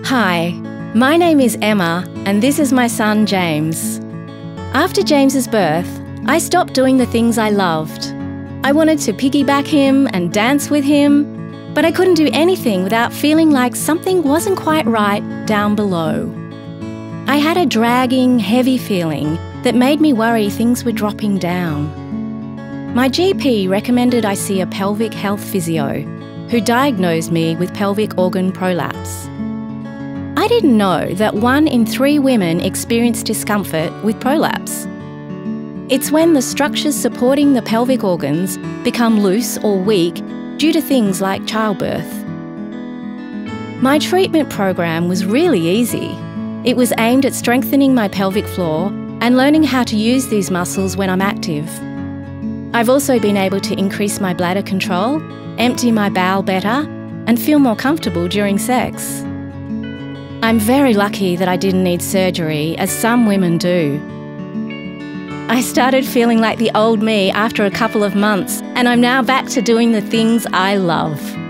Hi, my name is Emma and this is my son James. After James's birth, I stopped doing the things I loved. I wanted to piggyback him and dance with him, but I couldn't do anything without feeling like something wasn't quite right down below. I had a dragging, heavy feeling that made me worry things were dropping down. My GP recommended I see a pelvic health physio, who diagnosed me with pelvic organ prolapse. I didn't know that 1 in 3 women experience discomfort with prolapse. It's when the structures supporting the pelvic organs become loose or weak due to things like childbirth. My treatment program was really easy. It was aimed at strengthening my pelvic floor and learning how to use these muscles when I'm active. I've also been able to increase my bladder control, empty my bowel better, and feel more comfortable during sex. I'm very lucky that I didn't need surgery, as some women do. I started feeling like the old me after a couple of months, and I'm now back to doing the things I love.